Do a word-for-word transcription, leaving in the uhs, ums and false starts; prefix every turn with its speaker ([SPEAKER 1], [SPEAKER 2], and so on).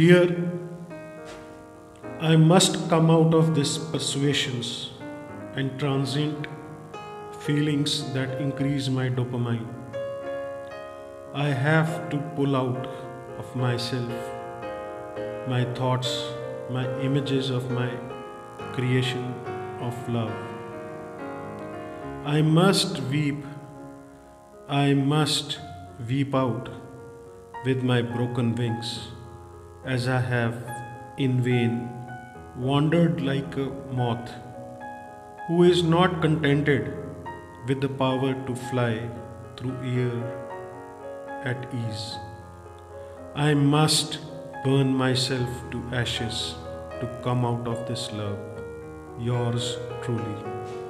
[SPEAKER 1] Dear, I must come out of these persuasions and transient feelings that increase my dopamine. I have to pull out of myself my thoughts, my images of my creation of love. I must weep, I must weep out with my broken wings, as I have in vain wandered like a moth who is not contented with the power to fly through air at ease. I must burn myself to ashes to come out of this love. Yours truly.